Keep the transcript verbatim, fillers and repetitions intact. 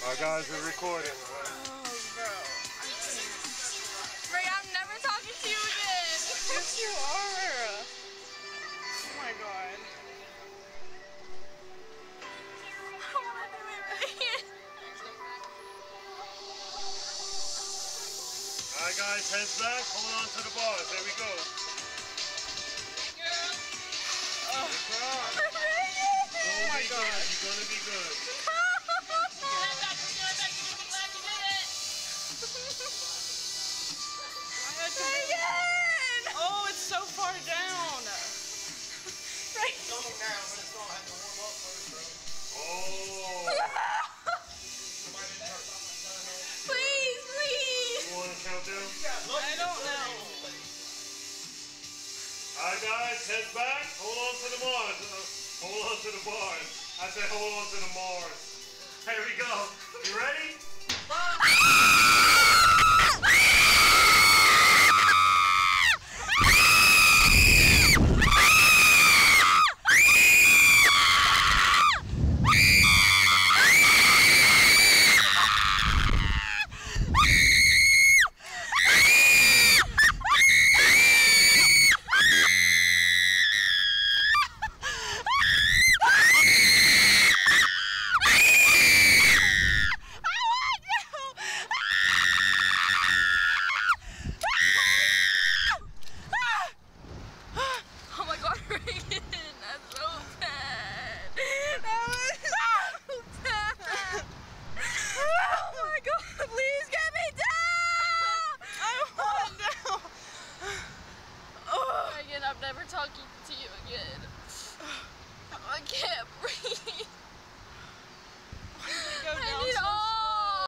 Alright guys, we're recording. Right? Oh, bro. I can't. Ray, I'm never talking to you again. Yes, you are. Oh my god. I want to do it, Ray. Alright guys, heads back, hold on to the bars. There we go. Oh, oh my god. Good. You're gonna be good. Megan! Oh, it's so far down. Right. It's going down, but it's gonna have to warm up first, bro. Oh. Please, please. You want to count down? I don't know. Alright guys, heads back, hold on to the bars. Uh, hold on to the bars. I said hold on to the bars. Here we go. You ready?